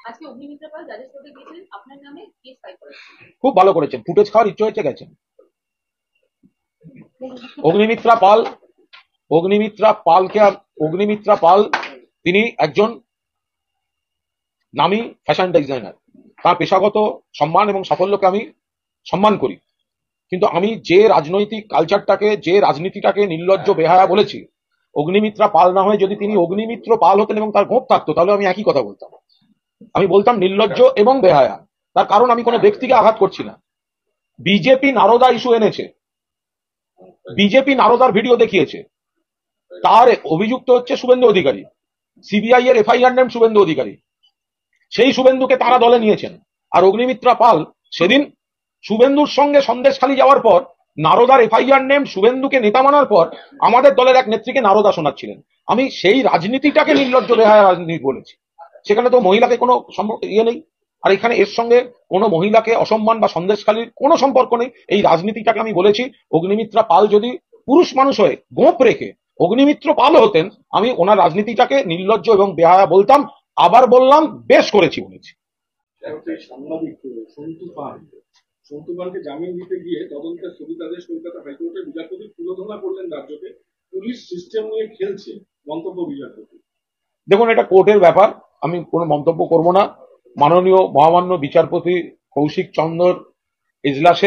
আজকে অগ্নিমিত্রা পাল জাজেস কোর্টে গিয়েছিলেন, আপনার নামে কেস ফাইল করেছেন। খুব ভালো করেছেন, ফুটেজ খাওয়ার ইচ্ছে হয়েছে গেছেন। অগ্নিমিত্রা পাল অগ্নিমিত্রা পাল তিনি একজন নামী ফ্যাশন ডিজাইনার। তার পেশাগত সম্মান এবং সাফল্যকে আমি সম্মান করি, কিন্তু আমি যে রাজনৈতিক কালচারটাকে, যে রাজনীতিটাকে নির্লজ্জ বেহায়া বলেছি, অগ্নিমিত্রা পাল না হয়ে যদি তিনি অগ্নিমিত্র পাল হতেন এবং তার গোপ থাকতো, তাহলে আমি একই কথা বলতাম। আমি বলতাম নির্লজ্জ এবং বেহায়া। তার কারণ আমি কোনো ব্যক্তিকে আঘাত করছি না। বিজেপি নারদা ইস্যু এনেছে, বিজেপি নারদার ভিডিও দেখিয়েছে, তার অভিযুক্ত হচ্ছে শুভেন্দু অধিকারী। সিবিআই এর এফআইআর নেম শুভেন্দু অধিকারী, সেই শুভেন্দুকে তারা দলে নিয়েছেন। আর অগ্নিমিত্রা পাল সেদিন শুভেন্দুর সঙ্গে সন্দেশখালী যাওয়ার পর, নারদার এফআইআর নেম শুভেন্দুকে নেতা মানার পর আমাদের দলের এক নেত্রীকে নারদা শোনাচ্ছিলেন। আমি সেই রাজনীতিটাকে নির্লজ্জ বেহায়া রাজনীতি বলেছি। সেখানে তো মহিলাকে কোনো ইয়ে নেই। আর এখানে এর সঙ্গে কোনো মহিলাকে অসম্মান বা সন্দেশখালীর কোনো সম্পর্ক নেই। এই রাজনীতিটাকে আমি বলেছি। অগ্নিমিত্রা পাল যদি পুরুষ মানুষ হয়ে গোপ রেখে অগ্নিমিত্র পাল হতেন, আমি ওনার রাজনীতিটাকে নির্লজ্জ এবং বেহায়া বলতাম। আবার বললাম, বেশ করেছি বলেছি। সাংবাদিক সন্তু পালকে জামিন দিতে গিয়ে তদন্তের স্থগিতাদেশ কলকাতা হাইকোর্টের বিচারপতি তুলোধনা করলেন রাজ্যকে। পুলিশ সিস্টেম নিয়ে খেলছে, মন্তব্য বিচারপতি। দেখুন, এটা কোর্টের ব্যাপার, আমি কোনো মন্তব্য করব না। মাননীয় মহামান্য বিচারপতি কৌশিক চন্দ্রর এজলাসে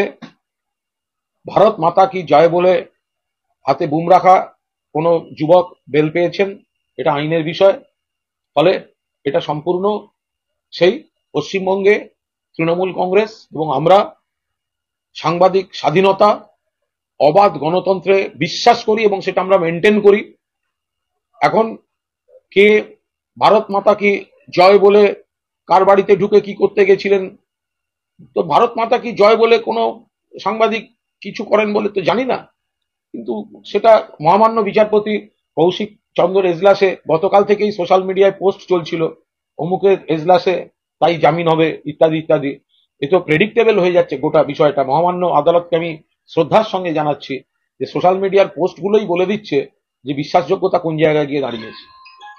ভারত মাতা কি জয় বলে হাতে বুম রাখা কোনো যুবক বেল পেয়েছেন, এটা আইনের বিষয়। ফলে এটা সম্পূর্ণ সেই পশ্চিমবঙ্গে তৃণমূল কংগ্রেস এবং আমরা সাংবাদিক স্বাধীনতা, অবাধ গণতন্ত্রে বিশ্বাস করি এবং সেটা আমরা মেনটেন করি। এখন কে ভারত মাতা কি জয় বলে কার বাড়িতে ঢুকে কি করতে গেছিলেন, তো ভারত মাতা কি জয় বলে কোনো সাংবাদিক কিছু করেন বলে তো জানি না। কিন্তু সেটা মহামান্য বিচারপতি কৌশিক চন্দ্র এজলাসে গতকাল থেকেই সোশ্যাল মিডিয়ায় পোস্ট চলছিল, অমুকের এজলাসে তাই জামিন হবে ইত্যাদি ইত্যাদি। এ তো প্রেডিক্টেবল হয়ে যাচ্ছে গোটা বিষয়টা। মহামান্য আদালতকে আমি শ্রদ্ধার সঙ্গে জানাচ্ছি যে সোশ্যাল মিডিয়ার পোস্টগুলোই বলে দিচ্ছে যে বিশ্বাসযোগ্যতা কোন জায়গায় গিয়ে দাঁড়িয়েছে।